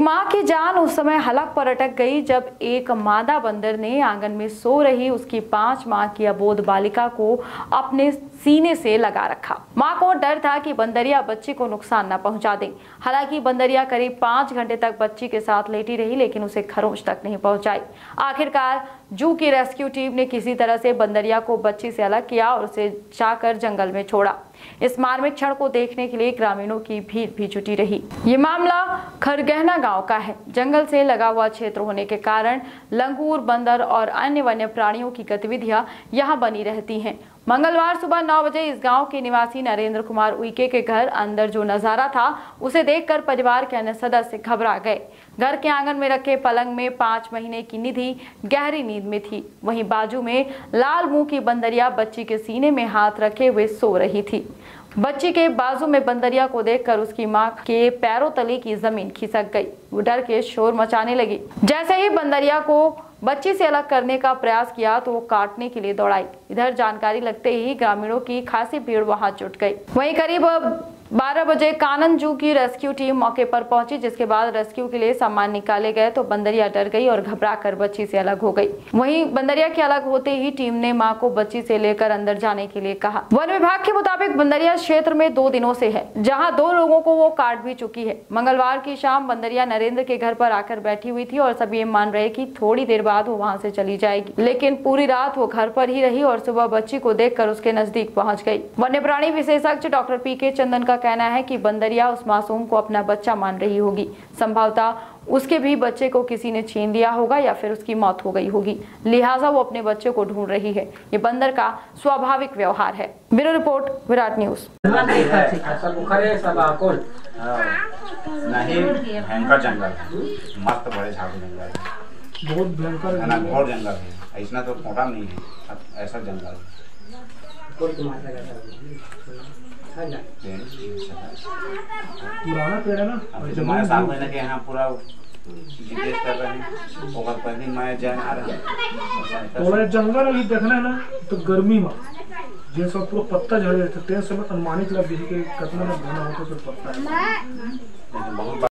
मां की जान उस समय हलक पर अटक गई जब एक मादा बंदर ने आंगन में सो रही उसकी 5 माह की अबोध बालिका को अपने सीने से लगा रखा। मां को डर था कि बंदरिया बच्ची को नुकसान न पहुंचा दे। हालांकि बंदरिया करीब 5 घंटे तक बच्ची के साथ लेटी रही, लेकिन उसे खरोंच तक नहीं पहुंचाई। आखिरकार जू की रेस्क्यू टीम ने किसी तरह से बंदरिया को बच्ची से अलग किया और उसे जाकर जंगल में छोड़ा। इस मार्मिक क्षण को देखने के लिए ग्रामीणों की भीड़ भी जुटी रही। ये मामला खरगहना गांव का है। जंगल से लगा हुआ क्षेत्र होने के कारण लंगूर, बंदर और अन्य वन्य प्राणियों की गतिविधियां यहां बनी रहती हैं। मंगलवार सुबह 9 बजे इस गांव के निवासी नरेंद्र कुमार उइके के घर अंदर जो नजारा था उसे देखकर परिवार के अन्य सदस्य घबरा गए। घर के आंगन में रखे पलंग में 5 महीने की निधि गहरी नींद में थी। वहीं बाजू में लाल मुंह की बंदरिया बच्ची के सीने में हाथ रखे हुए सो रही थी। बच्ची के बाजू में बंदरिया को देखकर उसकी मां के पैरों तले की जमीन खिसक गई। वो डर के शोर मचाने लगी। जैसे ही बंदरिया को बच्ची से अलग करने का प्रयास किया तो वो काटने के लिए दौड़ाई। इधर जानकारी लगते ही ग्रामीणों की खासी भीड़ वहां जुट गई। वहीं करीब 12 बजे कानन जू की रेस्क्यू टीम मौके पर पहुंची, जिसके बाद रेस्क्यू के लिए सामान निकाले गए तो बंदरिया डर गई और घबराकर बच्ची से अलग हो गई। वहीं बंदरिया के अलग होते ही टीम ने मां को बच्ची से लेकर अंदर जाने के लिए कहा। वन विभाग के मुताबिक बंदरिया क्षेत्र में 2 दिनों से है, जहां 2 लोगों को वो काट भी चुकी है। मंगलवार की शाम बंदरिया नरेंद्र के घर पर आकर बैठी हुई थी और सब ये मान रहे कि थोड़ी देर बाद वो वहां से चली जाएगी, लेकिन पूरी रात वो घर पर ही रही और सुबह बच्ची को देखकर उसके नजदीक पहुंच गई। वन्य प्राणी विशेषज्ञ डॉक्टर पीके चंदन का कहना है कि बंदरिया उस मासूम को अपना बच्चा मान रही होगी। संभवतः उसके भी बच्चे को किसी ने छीन लिया होगा या फिर उसकी मौत हो गई होगी, लिहाजा वो अपने बच्चे को ढूंढ रही है। ये बंदर का स्वाभाविक व्यवहार है। Bureau report, Virat news. नहीं, भयंकर जंगल है, मस्त बड़े झाड़ू जंगल है, बहुत भयंकर है ना, बहुत जंगल है। ऐसा तो मोटा नहीं है, ऐसा जंगल है। पुराना पेड़ है ना, हमारे सामने के यहाँ पूरा जिज्ञेस कर रहे हैं। और पहले मैं जान आ रहा हूँ थोड़ा जंगल अभी देखना है ना, तो गर्मी में जे सब पूरा पत्ता झड़ जाते हैं, तेज समय अनुमानित लग गई कि कितना में घना होता है पत्ता।